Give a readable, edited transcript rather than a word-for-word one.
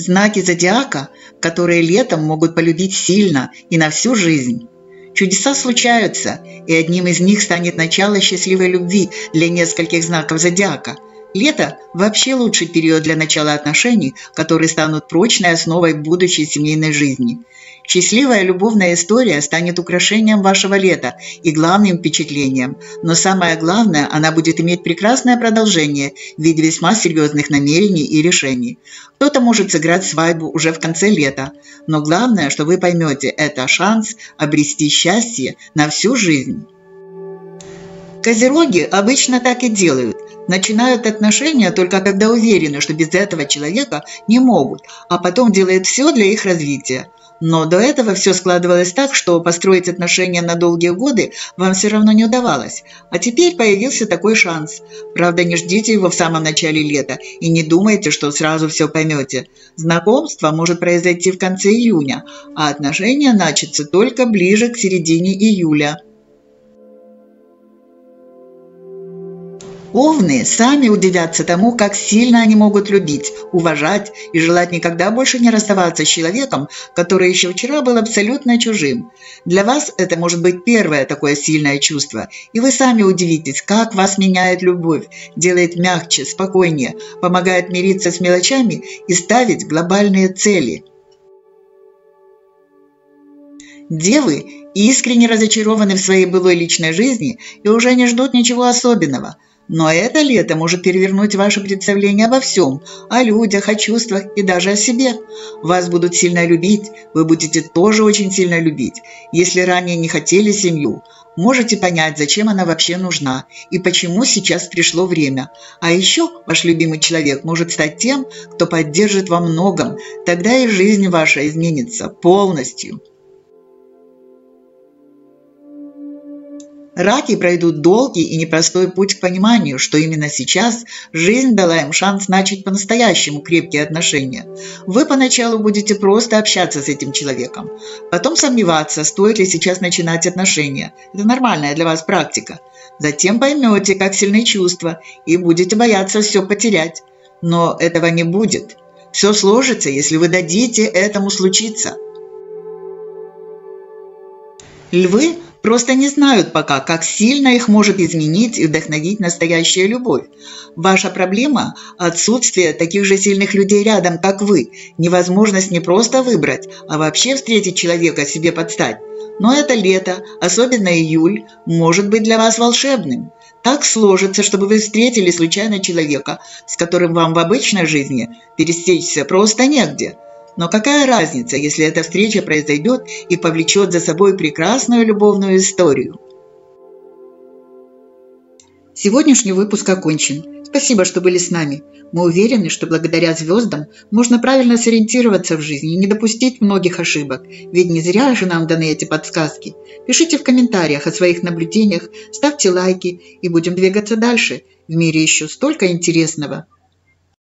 знаки зодиака, которые летом могут полюбить сильно и на всю жизнь. Чудеса случаются, и одним из них станет начало счастливой любви для нескольких знаков зодиака. Лето – вообще лучший период для начала отношений, которые станут прочной основой будущей семейной жизни. Счастливая любовная история станет украшением вашего лета и главным впечатлением, но самое главное, она будет иметь прекрасное продолжение в виде весьма серьезных намерений и решений. Кто-то может сыграть свадьбу уже в конце лета, но главное, что вы поймете, это шанс обрести счастье на всю жизнь. Козероги обычно так и делают. Начинают отношения только когда уверены, что без этого человека не могут, а потом делают все для их развития. Но до этого все складывалось так, что построить отношения на долгие годы вам все равно не удавалось. А теперь появился такой шанс. Правда, не ждите его в самом начале лета и не думайте, что сразу все поймете. Знакомство может произойти в конце июня, а отношения начнутся только ближе к середине июля. Овны сами удивятся тому, как сильно они могут любить, уважать и желать никогда больше не расставаться с человеком, который еще вчера был абсолютно чужим. Для вас это может быть первое такое сильное чувство, и вы сами удивитесь, как вас меняет любовь, делает мягче, спокойнее, помогает мириться с мелочами и ставить глобальные цели. Девы искренне разочарованы в своей былой личной жизни и уже не ждут ничего особенного. Но это лето может перевернуть ваше представление обо всем, о людях, о чувствах и даже о себе. Вас будут сильно любить, вы будете тоже очень сильно любить. Если ранее не хотели семью, можете понять, зачем она вообще нужна и почему сейчас пришло время. А еще ваш любимый человек может стать тем, кто поддержит во многом, тогда и жизнь ваша изменится полностью. Раки пройдут долгий и непростой путь к пониманию, что именно сейчас жизнь дала им шанс начать по-настоящему крепкие отношения. Вы поначалу будете просто общаться с этим человеком, потом сомневаться, стоит ли сейчас начинать отношения. Это нормальная для вас практика. Затем поймете, как сильны чувства, и будете бояться все потерять. Но этого не будет. Все сложится, если вы дадите этому случиться. Львы просто не знают пока, как сильно их может изменить и вдохновить настоящая любовь. Ваша проблема – отсутствие таких же сильных людей рядом, как вы, невозможность не просто выбрать, а вообще встретить человека себе под стать. Но это лето, особенно июль, может быть для вас волшебным. Так сложится, чтобы вы встретили случайно человека, с которым вам в обычной жизни пересечься просто негде. Но какая разница, если эта встреча произойдет и повлечет за собой прекрасную любовную историю? Сегодняшний выпуск окончен. Спасибо, что были с нами. Мы уверены, что благодаря звездам можно правильно сориентироваться в жизни и не допустить многих ошибок. Ведь не зря же нам даны эти подсказки. Пишите в комментариях о своих наблюдениях, ставьте лайки и будем двигаться дальше. В мире еще столько интересного.